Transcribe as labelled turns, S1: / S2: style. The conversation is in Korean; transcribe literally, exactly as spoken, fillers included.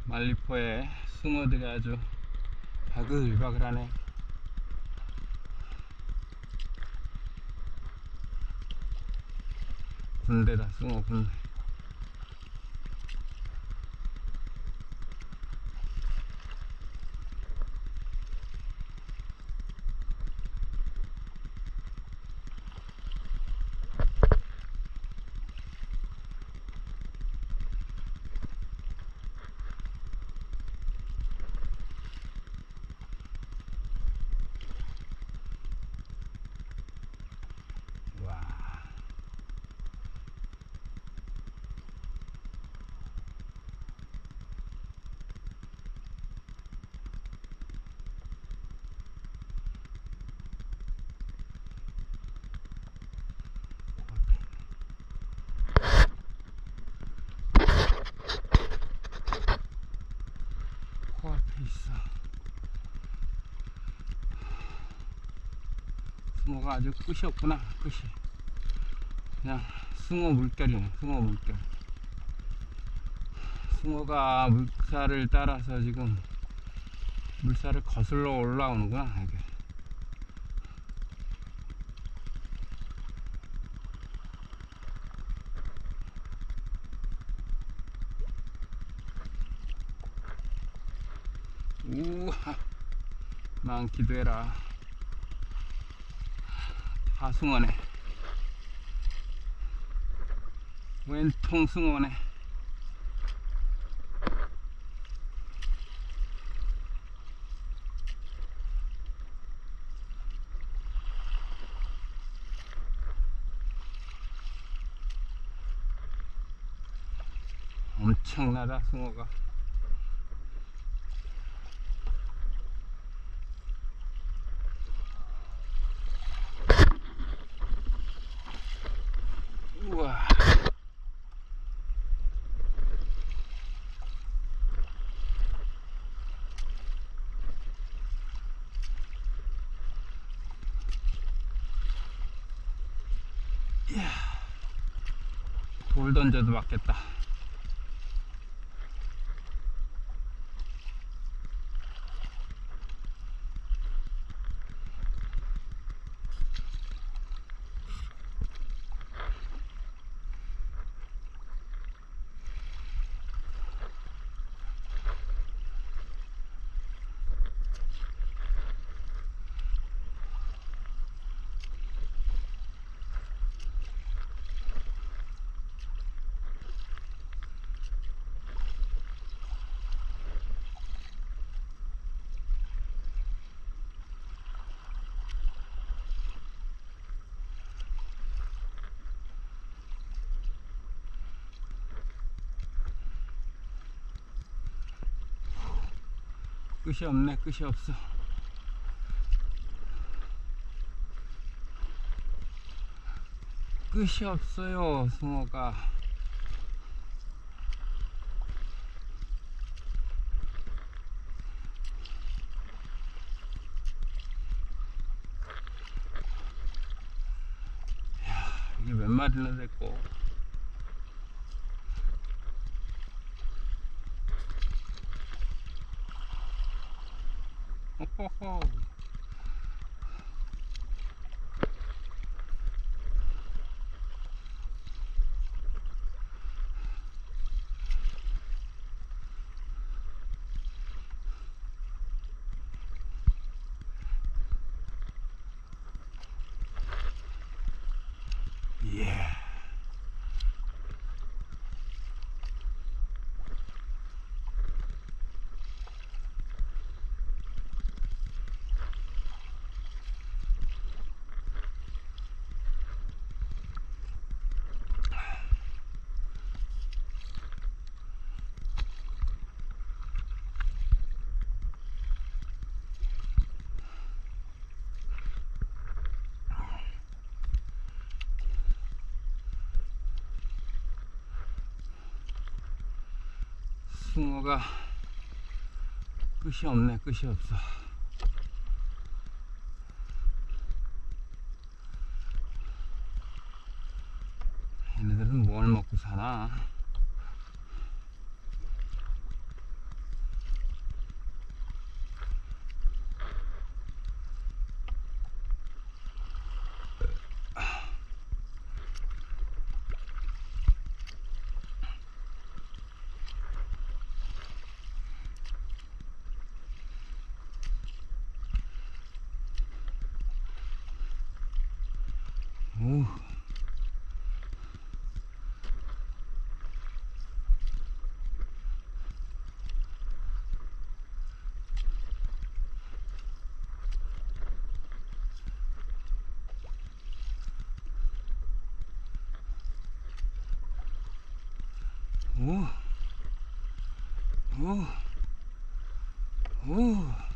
S1: 말리포에 숭어들이 아주 바글바글하네. 군대다, 숭어 군대. 코앞에 있어. 숭어가 아주 끝이 없구나. 끝이 그냥 숭어 물결이네. 숭어 물결. 숭어가 물살을 따라서 지금 물살을 거슬러 올라오는구나. 이게 우와, 많기도 해라. 다 숭어네. 웬통 숭어네. 엄청나다, 숭어가. 우와. 이야. 돌 던져도 맞겠다. 끝이 없네. 끝이 없어. 끝이 없어요, 숭어가. 이야, 이게 몇 마리나 됐고. 호호호. 예. 숭어가 끝이 없네. 끝이 없어. 얘네들은 뭘 먹고 사나? 오, 오, 오.